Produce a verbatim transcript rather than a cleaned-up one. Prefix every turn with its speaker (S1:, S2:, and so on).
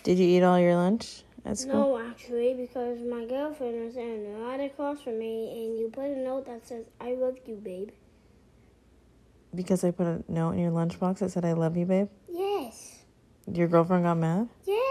S1: Did you eat all your lunch at school?
S2: No, actually, because my girlfriend was standing right across from me, and you put a note that says, I love you, babe.
S1: Because I put a note in your lunchbox that said, I love you, babe?
S2: Yes.
S1: Your girlfriend got mad?
S2: Yes.